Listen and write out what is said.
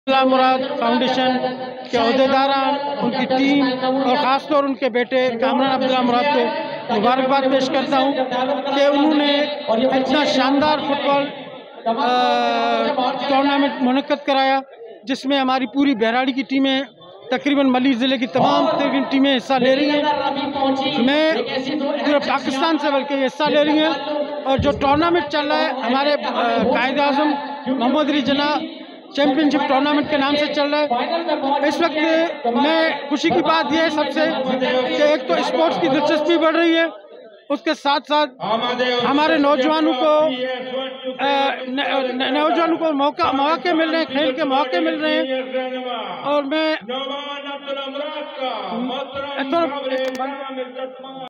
मुराद foundation के अहदेदारान, उनकी team और ख़ासतौर उनके बेटे कामरान अब्दुल्ला मुराद को मुबारकबाद पेश करता हूँ कि उन्होंने इतना शानदार फुटबॉल टूर्नामेंट मुनक्कद कराया, जिसमें हमारी पूरी बहराड़ी की टीमें, तकरीबन मली ज़िले की तमाम टीमें हिस्सा ले रही हैं। मैं पूरे पाकिस्तान से बल्कि हिस्सा ले रही हैं। और जो टूर्नामेंट चल रहा है हमारे कायद आज़म मोहम्मद अली जिन्ना चैम्पियनशिप टूर्नामेंट के नाम से चल रहा है। इस वक्त मैं खुशी की बात यह है सबसे कि एक तो स्पोर्ट्स की दिलचस्पी बढ़ रही है, उसके साथ साथ हमारे नौजवानों को मौके मिल रहे हैं, खेल के मौके मिल रहे हैं। और मैं